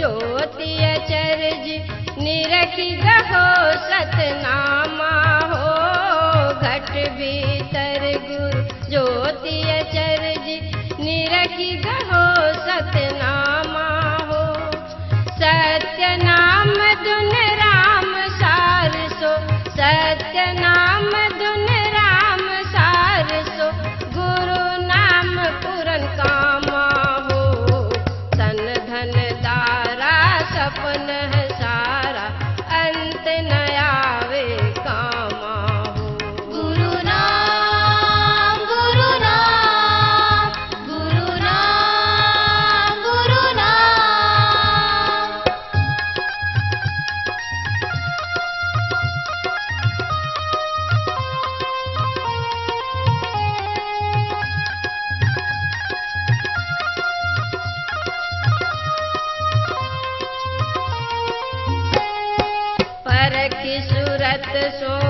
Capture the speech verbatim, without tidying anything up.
ज्योति अचरज निरखी गहो सतनामा हो। घट भीतर गुरु ज्योति अचरज निरखी गहो सतनामा हो। सत्य नाम धुन राम सार सो, सत्य नाम धुन राम सार सो, गुरु नाम पूरन कामा हो। तन धन दारा सपन है सारा, अंत न आवे कामा हो। गुरु नाम गुरु नाम गुरु नाम गुरु नाम। परखी सूरत सो